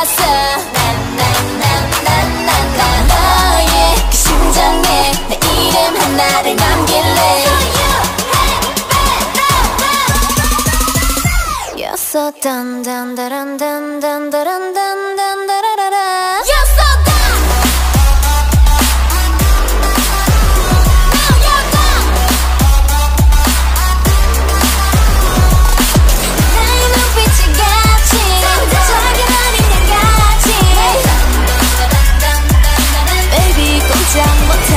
끝났어. 너의 그 심장에 내 이름 하나를 남길래. You're so dun dun dun dun dun dun dun dun dun. You're so done. Now you're done. 나의 눈빛이 같이 작은 어린애 같이. Baby 꼼짝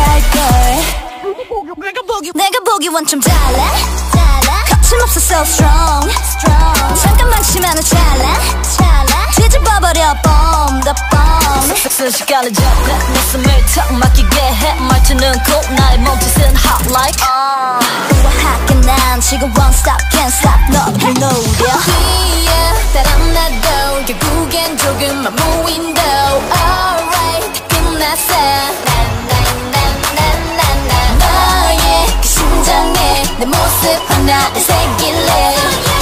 못할걸. 내가 보기 원점 달라. 거침없어 so strong. 잠깐만 치면은 찰나. 뒤집어버려 bomb the bomb. 순식간에 접근 내 숨을 턱 막히게 해. 말투는 cool 나의 몸짓은 hot like 우아하게 난 지금 won't stop can't stop 너를 노려. 뒤에 달아나도 결국엔 조금만 무인도. Alright 끝났어. 너의 그 심장에 내 모습 하나를 새길래.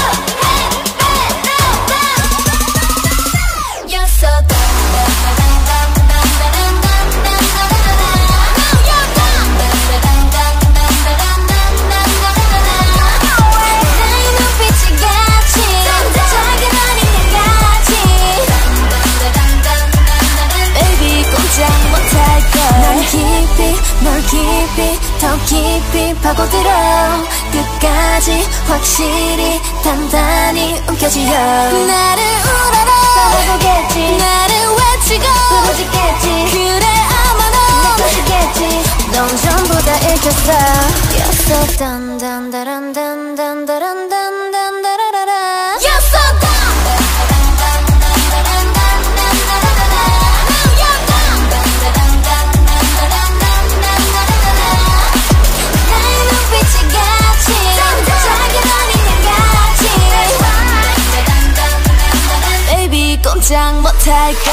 널 깊이 더 깊이 파고들어. 끝까지 확실히 단단히 움켜쥐어. 나를 우러러 떠나보겠지. 나를 외치고 부르짖겠지. 그래 아마 넌 느껴지겠지. 넌 전부 다 읽혔어. You're so dun dun dun dun dun dun dun dun dun. You're so done. 꼼짝 못할걸.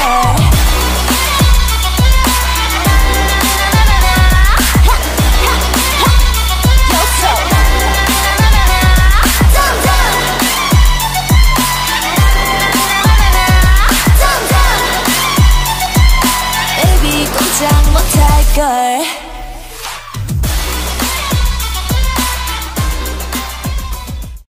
Baby 꼼짝 못할걸.